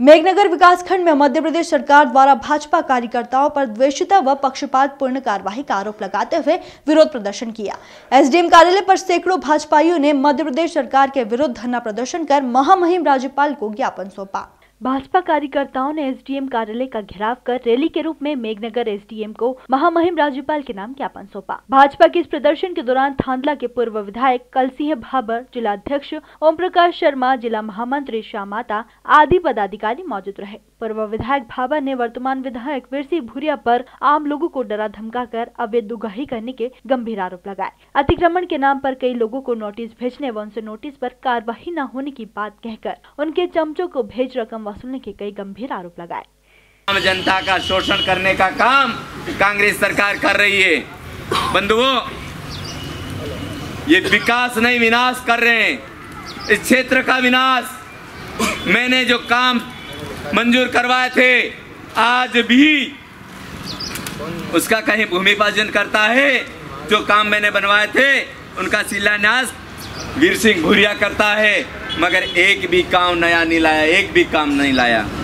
मेघनगर विकासखंड में मध्य प्रदेश सरकार द्वारा भाजपा कार्यकर्ताओं पर द्वेषिता व पक्षपातपूर्ण कार्रवाई का आरोप लगाते हुए विरोध प्रदर्शन किया। एसडीएम कार्यालय पर सैकड़ों भाजपाइयों ने मध्य प्रदेश सरकार के विरुद्ध धरना प्रदर्शन कर महामहिम राज्यपाल को ज्ञापन सौंपा। भाजपा कार्यकर्ताओं ने एसडीएम कार्यालय का घेराव कर रैली के रूप में मेघनगर एसडीएम को महामहिम राज्यपाल के नाम ज्ञापन सौंपा। भाजपा के इस प्रदर्शन के दौरान थांदला के पूर्व विधायक कलसिंह भाबर, जिला अध्यक्ष ओम प्रकाश शर्मा, जिला महामंत्री श्यामाता आदि पदाधिकारी मौजूद रहे। पूर्व विधायक भाबर ने वर्तमान विधायक वीरसिंह भूरिया पर आम लोगों को डरा धमकाकर अवैध उगाही करने के गंभीर आरोप लगाए। अतिक्रमण के नाम पर कई लोगों को नोटिस भेजने व उनसे नोटिस पर कार्रवाई न होने की बात कहकर उनके चमचों को भेज रकम वसूलने के कई गंभीर आरोप लगाए। आम जनता का शोषण करने का काम कांग्रेस सरकार कर रही है। बंधुओं, ये विकास नहीं विनाश कर रहे हैं, इस क्षेत्र का विनाश। मैंने जो काम मंजूर करवाए थे आज भी उसका कहीं भूमि पूजन करता है। जो काम मैंने बनवाए थे उनका शिलान्यास वीरसिंह भूरिया करता है, मगर एक भी काम नया नहीं लाया, एक भी काम नहीं लाया।